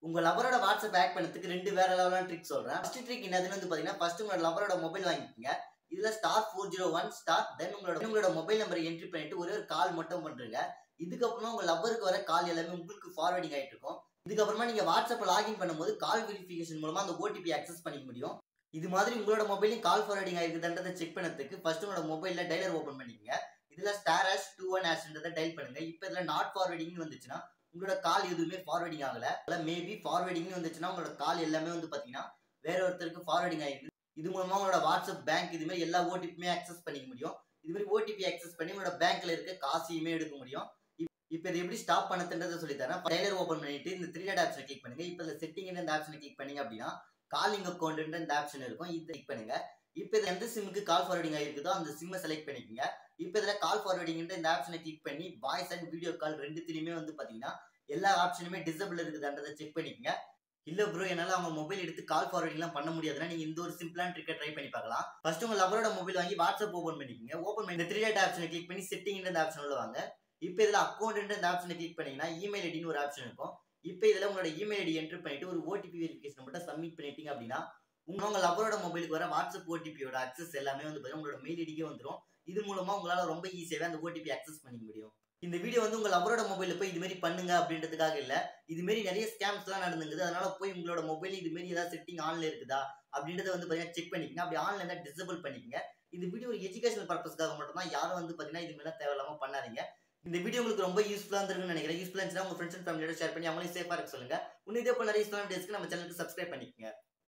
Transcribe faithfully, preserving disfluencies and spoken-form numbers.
உங்க லவரோட WhatsApp hack பண்ணதுக்கு ரெண்டு வேற லெவலான ட்ரிக் சொல்றேன். ஃபர்ஸ்ட் ட்ரிக் என்னதுன்னு வந்து பாத்தீங்கன்னா, ஃபர்ஸ்ட் உங்களோட லவரோட மொபைல் வாங்கிக்கோங்க. இதுல star four zero one star then உங்களோட உங்களோட மொபைல் நம்பரை என்ட்ரி பண்ணிட்டு ஒரே ஒரு கால் மட்டும் பண்றீங்க. இதுக்கப்புறமா உங்க லவருக்கு வர கால் எல்லாமே உங்களுக்கு ஃபார்வர்டிங் ஆயிட்டு இருக்கும். இதுக்கப்புறமா நீங்க வாட்ஸ்அப் லாகின் பண்ணும்போது கால் வெரிஃபிகேஷன் மூலமா அந்த ஓடிபி அக்சஸ் பண்ணிக்க முடியும். இது மாதிரி உங்களோட மொபைலையும் கால் ஃபார்வர்டிங் ஆயிருக்குதுன்றதை செக் பண்ணதுக்கு ஃபர்ஸ்ட் உங்களோட மொபைல்ல டயலர் ஓபன் பண்ணிக்கங்க. இதுல ஸ்டார் ஹேஷ் டூ ஒன் ஹேஷ்ன்றதை டயல் பண்ணுங்க. இப்போ இதுல நாட் ஃபார்வர்டிங்னு வந்துச்சுன்னா உங்களோட கால் எதுவுமே ஃபார்வர்டிங் ஆகல. மேபி ஃபார்வர்டிங்னு வந்துச்சுன்னா உங்களோட கால் எல்லாமே வந்து பாத்தீங்கன்னா வேற ஒருத்தருக்கு ஃபார்வர்டிங் ஆயிருக்கு. இது மூலமா உங்களோட வாட்ஸ்அப் பேங்க் இது மாதிரி எல்லா ஓடிபியுமே அக்சஸ் பண்ணிக்க முடியும். இது மாதிரி ஓடிபி அக்சஸ் பண்ணி உங்களோட பேங்க்ல இருக்க காசையுமே எடுக்க முடியும். இப்போ இதை எப்படி ஸ்டாப் பண்ணதுன்றதை சொல்லி தரேன். டயலர் ஓபன் பண்ணிட்டு இந்த த்ரீ டாட் ஆப்ஷனை கிளிக் பண்ணுங்க. இப்போ இந்த செட்டிங் இந்த ஆப்ஷனை கிளிக் பண்ணீங்க அப்படின்னா காலிங் அக்கௌண்ட்ன்ற இந்த ஆப்ஷன் இருக்கும். இதை கிளிக் பண்ணுங்க. இப்போ இது எந்த சிம்முக்கு கால் ஃபார்வர்டிங் ஆயிருக்குதோ அந்த சிம்மை செலக்ட் பண்ணிக்கோங்க. இப்போ இதுல கால் ஃபார்வர்டிங்ன்ற இந்த ஆப்ஷனை கிளிக் பண்ணி வாய்ஸ் அண்ட் வீடியோ கால் ரெண்டுத்திலுமே வந்து பாத்தீங்கன்னா எல்லா ஆப்ஷனுமே டிசபிள் இருக்குதுன்றதை செக் பண்ணிக்கங்க. இல்ல ப்ரோ என்னால அவங்க மொபைல் எடுத்து கால் ஃபார்வர்டிங் எல்லாம் பண்ண முடியாதுன்னா நீங்க இந்த ஒரு சிம்பிளான ட்ரிக்கை ட்ரை பண்ணி பார்க்கலாம். ஃபர்ஸ்ட் உங்க லவரோட மொபைல் வாங்கி வாட்ஸ்அப் ஓபன் பண்ணிக்கோங்க. ஓபன் பண்ணி இந்த த்ரீ டாட் ஆப்ஷனை கிளிக் பண்ணி செட்டிங் இந்த ஆப்ஷன் உள்ள வாங்க. இப்போ இதுல அக்கௌண்ட் இந்த ஆப்ஷனை கிளிக் பண்ணீங்கன்னா இமெயில் ஐடின்னு ஒரு ஆப்ஷன் இருக்கும். இப்போ இதுல உங்களோட இமெயில் ஐடி என்டர் பண்ணிட்டு ஒரு ஓடிபி வெரிஃபிகேஷன் மட்டும் சப்மிட் பண்ணிட்டீங்க அப்படின்னா உங்க லவரோட மொபைலுக்கு வர வாட்ஸ்அப் ஓடிபியோட அக்சஸ் எல்லாமே வந்து உங்களோட மெயில் ஐடிக்கே வந்துடும். இது மூலமா உங்களால ரொம்ப ஈஸியாவே அந்த ஓடிபி அக்சஸ் பண்ணிக்க முடியும். இந்த வீடியோ வந்து உங்க லவரோட மொபைல்ல போய் இது மாதிரி பண்ணுங்க அப்படின்றதுக்காக இல்ல. இது மாதிரி நிறைய ஸ்கேம்ஸ் எல்லாம் நடந்துங்குது. அதனால போய் உங்களோட மொபைல் இது மாதிரி ஏதாவது செட்டிங் ஆன்ல இருக்குதா அப்படின்றத வந்து பாத்தீங்கன்னா செக் பண்ணிக்கங்க. அப்படி ஆன்ல இருந்தா டிசேபிள் பண்ணிக்கங்க. இந்த வீடியோ ஒரு எஜுகேஷனல் பர்பஸ்க்காக மட்டும் தான். யாரும் வந்து பாத்தீங்கன்னா இது மாதிரி தேவையில்லாம பண்ணாதீங்க. இந்த வீடியோ உங்களுக்கு ரொம்ப யூஸ்ஃபுல்லா இருந்திருக்குன்னு நினைக்கிறேன். யூஸ்ஃபுல்லா இருந்துச்சுன்னா உங்க ஃப்ரெண்ட்ஸ் அண்ட் ஃபேமிலியோட ஷேர் பண்ணி அவங்களையும் சேஃபா இருக்க சொல்லுங்க. இன்னும் இதே போல நிறைய யூஸ்ஃபுல்லான வீடியோஸ்க்கு நம்ம சேனலுக்கு சப்ஸ்கிரைப் பண்ணிக்கங்க.